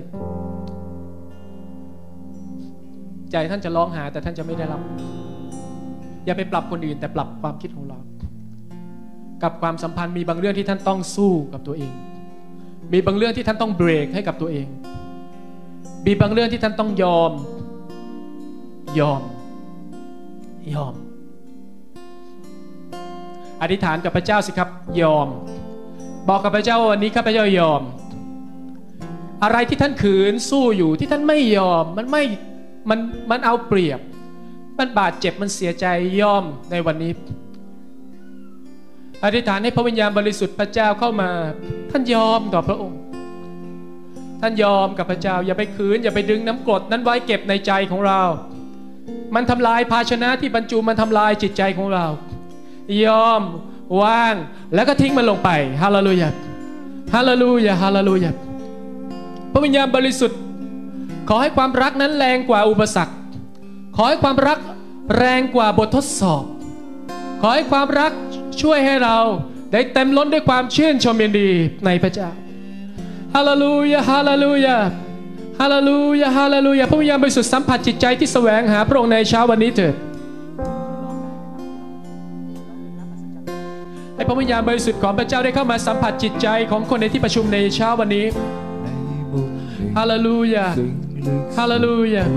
ๆใจท่านจะร้องหาแต่ท่านจะไม่ได้รับอย่าไปปรับคนอื่นแต่ปรับความคิดของเรากับความสัมพันธ์มีบางเรื่องที่ท่านต้องสู้กับตัวเองมีบางเรื่องที่ท่านต้องเบรกให้กับตัวเองมีบางเรื่องที่ท่านต้องยอมอธิษฐานกับพระเจ้าสิครับยอมบอกกับพระเจ้าวันนี้ข้าพเจ้ายอมอะไรที่ท่านขืนสู้อยู่ที่ท่านไม่ยอมมันเอาเปรียบมันบาดเจ็บมันเสียใจยอมในวันนี้อธิษฐานให้พระวิญญาณบริสุทธิ์พระเจ้าเข้ามาท่านยอมต่อพระองค์ท่านยอมกับพระเจ้าอย่าไปขืนอย่าไปดึงน้ำกรดนั้นไว้เก็บในใจของเรามันทำลายภาชนะที่บรรจุมันทำลายจิตใจของเรายอมวางแล้วก็ทิ้งมันลงไปฮาเลลูยาฮาเลลูยาฮาเลลูยาพระวิญญาณบริสุทธิ์ขอให้ความรักนั้นแรงกว่าอุปสรรคขอให้ความรักแรงกว่าบททดสอบขอให้ความรักช่วยให้เราได้เต็มล้นด้วยความชื่นชมยินดีในพระเจ้าฮาเลลูยาฮาเลลูยาฮาเลลูยาฮาเลลูยาพระวิญญาณบริสุทธิ์สัมผัสจิตใจที่แสวงหาพระองค์ในเช้าวันนี้เถิดให้พระวิญญาณบริสุทธิ์ของพระเจ้าได้เข้ามาสัมผัสจิตใจของคนในที่ประชุมในเช้าวันนี้ฮาเลลูยาฮาเลลูยา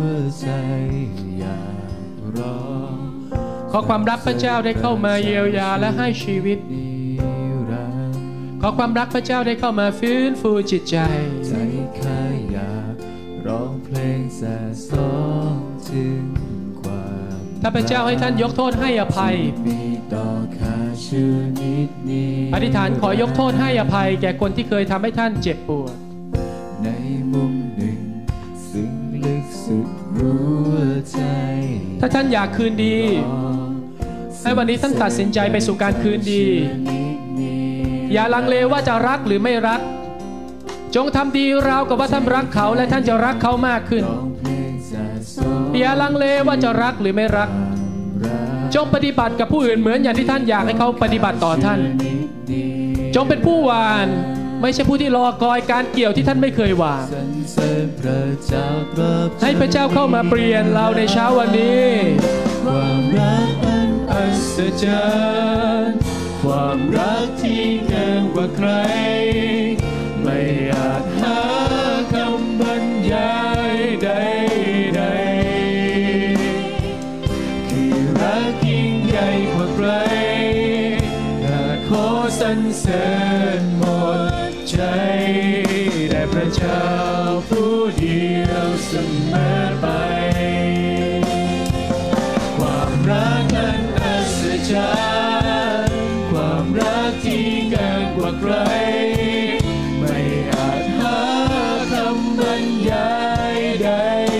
ขอความรักพระเจ้าได้เข้ามาเยียวยาและให้ชีวิตขอความรักพระเจ้าได้เข้ามาฟื้นฟูจิตใจใจข้าอยากร้องเพลงแส่สองถึงความถ้าพระเจ้าให้ท่านยกโทษให้อภัยอธิษฐานขอยกโทษให้อภัยแก่คนที่เคยทำให้ท่านเจ็บปวดในมุมหนึ่งซึ่งลึกสุดหัวใจถ้าท่านอยากคืนดีให้วันนี้ท่านตัดสินใจไปสู่การคืนดีอย่าลังเลว่าจะรักหรือไม่รักจงทำดีราวกับว่าท่านรักเขาและท่านจะรักเขามากขึ้นอย่าลังเลว่าจะรักหรือไม่รักจงปฏิบัติกับผู้อื่นเหมือนอย่างที่ท่านอยากให้เขาปฏิบัติต่อท่านจงเป็นผู้หวานไม่ใช่ผู้ที่รอคอยการเกี่ยวที่ท่านไม่เคยหวานให้พระเจ้าเข้ามาเปลี่ยนเราในเช้าวันนี้ความรักอันอัศจรรย์ความรักที่เกินกว่าใครไม่อาจหาคำบรรยายใดๆคือรักยิ่งใหญ่กว่าใครข้าขอสรรเสริญหมดใจแด่พระเจ้าผู้เดียวเสมอไปความรักอันอัศจรรย์ความรักที่เกินกว่าใครไม่อาจหาคำบรรยายใด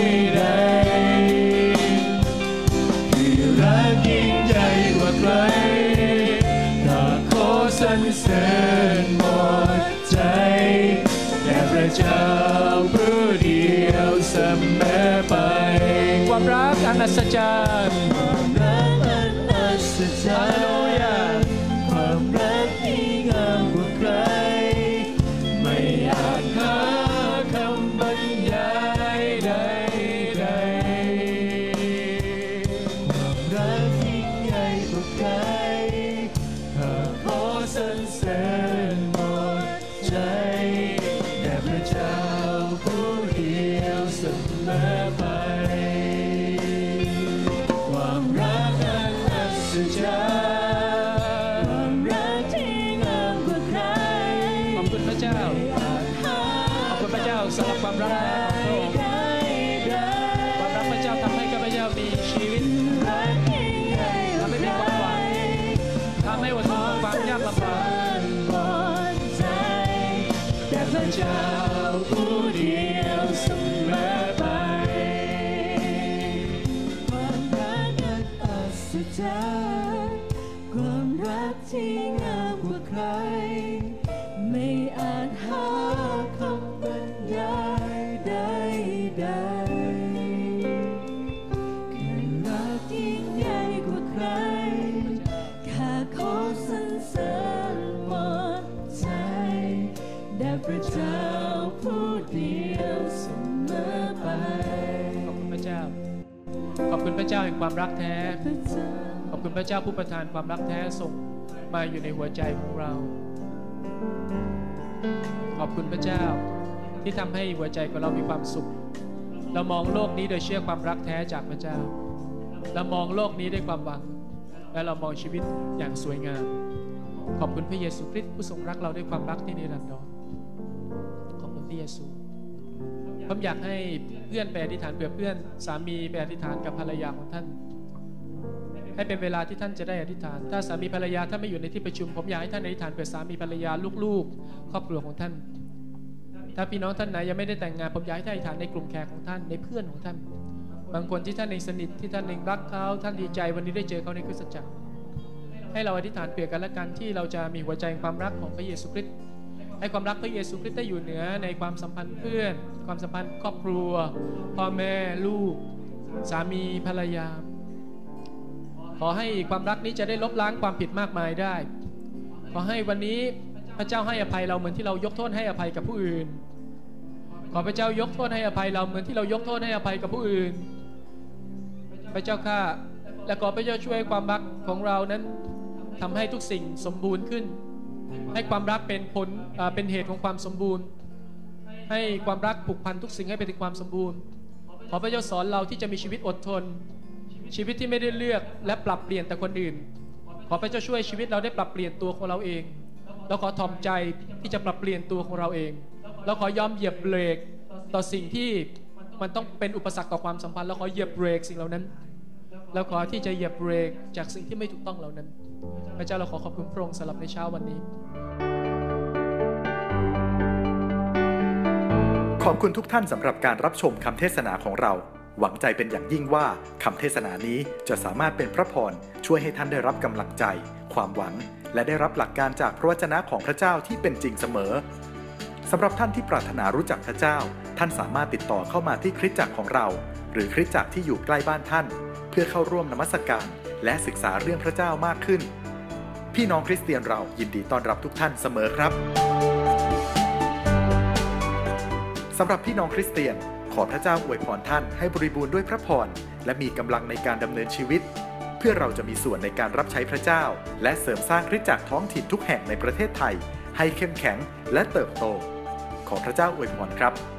ๆคือรักยิ่งใหญ่กว่าใครข้าขอสรรเสริญหมดใจแด่พระเจ้าผู้เดียวเสมอไปความรักอันอัศจรรย์ความรักอันอัศจรรย์ความรักที่งามกว่าใครไม่อาจหาคำบรรยายใดๆความรักที่ใหญ่กว่าใครข้าขอสรรเสริญหมดใจแด่พระเจ้าผู้เดียวเสมอไปความรักอันอัศจรรย์ความรักที่งามกว่าใครขอบคุณพระเจ้าขอบคุณพระเจ้าสำหรับความรักของพระองค์ความรักพระเจ้าทำให้ข้าพเจ้ามีชีวิตทำให้มีความหวังทำให้อดทนความยากลำบากแต่พระเจ้าผู้เดียวเสมอไปความรักอันอัศจรรย์ความรักที่งามกว่าใครไม่อาจหาคำบรรยายใดๆคือรักยิ่งใหญ่กว่าใครข้าขอสรรเสริญหมดใจแด่พระเจ้าผู้เดียวเสมอไปขอบคุณพระเจ้าขอบคุณพระเจ้าแห่งความรักแท้ขอบคุณพระเจ้าผู้ประทานความรักแท้ส่งมาอยู่ในหัวใจของเราขอบคุณพระเจ้าที่ทำให้หัวใจของเรามีความสุขเรามองโลกนี้โดยเชื่อความรักแท้จากพระเจ้าเรามองโลกนี้ด้วยความหวังและเรามองชีวิตอย่างสวยงามขอบคุณพระเยซูคริสต์ผู้ทรงรักเราด้วยความรักที่นิรันดรขอบคุณพระเยซูผมอยากให้เพื่อนไปอธิษฐานเผื่อเพื่อนสามีไปอธิษฐานกับภรรยาของท่านให้เป็นเวลาที่ท่านจะได้อธิษฐานถ้าสามีภรรยาท่านไม่อยู่ในที่ประชุมผมอยากให้ท่านอธิษฐานเผื่อสามีภรรยาลูกๆครอบครัวของท่านถ้าพี่น้องท่านไหนยังไม่ได้แต่งงานผมอยากให้ท่านอธิษฐานในกลุ่มแขกของท่านในเพื่อนของท่านบางคนที่ท่านเองสนิทที่ท่านเองรักเขาท่านดีใจวันนี้ได้เจอเขาในคริสตจักรให้เราอธิษฐานเผื่อกันและกันที่เราจะมีหัวใจความรักของพระเยซูคริสต์ให้ความรักพระเยซูคริสต์ได้อยู่เหนือในความสัมพันธ์เพื่อนความสัมพันธ์ครอบครัวพ่อแม่ลูกสามีภรรยาขอให้ความรักนี้จะได้ลบล้างความผิดมากมายได้ขอให้วันนี้พระเจ้าให้อภัยเราเหมือนที่เรายกโทษให้อภัยกับผู้อื่นขอพระเจ้ายกโทษให้อภัยเราเหมือนที่เรายกโทษให้อภัยกับผู้อื่นพระเจ้าข้าและขอพระเจ้าช่วยความรักของเรานั้นทำให้ทุกสิ่งสมบูรณ์ขึ้นให้ความรักเป็นผลเป็นเหตุของความสมบูรณ์ให้ความรักผูกพันทุกสิ่งให้เป็นถึงความสมบูรณ์ขอพระเจ้าสอนเราที่จะมีชีวิตอดทนชีวิตที่ไม่ได้เลือกและปรับเปลี่ยนแต่คนอื่นขอพระเจ้าช่วยชีวิตเราได้ปรับเปลี่ยนตัวของเราเองแล้วขอถ่อมใจที่จะปรับเปลี่ยนตัวของเราเองแล้วขอยอมเหยียบเบรกต่อสิ่งที่มันต้องเป็นอุปสรรคต่อความสัมพันธ์แล้วขอเหยียบเบรกสิ่งเหล่านั้นแล้วขอที่จะเหยียบเบรกจากสิ่งที่ไม่ถูกต้องเหล่านั้นพระเจ้าเราขอขอบคุณพระองค์สำหรับในเช้าวันนี้ขอบคุณทุกท่านสำหรับการรับชมคำเทศนาของเราหวังใจเป็นอย่างยิ่งว่าคำเทศนานี้จะสามารถเป็นพระพรช่วยให้ท่านได้รับกำลังใจความหวังและได้รับหลักการจากพระวจนะของพระเจ้าที่เป็นจริงเสมอสำหรับท่านที่ปรารถนารู้จักพระเจ้าท่านสามารถติดต่อเข้ามาที่คริสตจักรของเราหรือคริสตจักรที่อยู่ใกล้บ้านท่านเพื่อเข้าร่วมนมัสการและศึกษาเรื่องพระเจ้ามากขึ้นพี่น้องคริสเตียนเรายินดีต้อนรับทุกท่านเสมอครับสำหรับพี่น้องคริสเตียนขอพระเจ้าอวยพรท่านให้บริบูรณ์ด้วยพระพรและมีกำลังในการดำเนินชีวิตเพื่อเราจะมีส่วนในการรับใช้พระเจ้าและเสริมสร้างคริสตจักรท้องถิ่นทุกแห่งในประเทศไทยให้เข้มแข็งและเติบโตขอพระเจ้าอวยพรครับ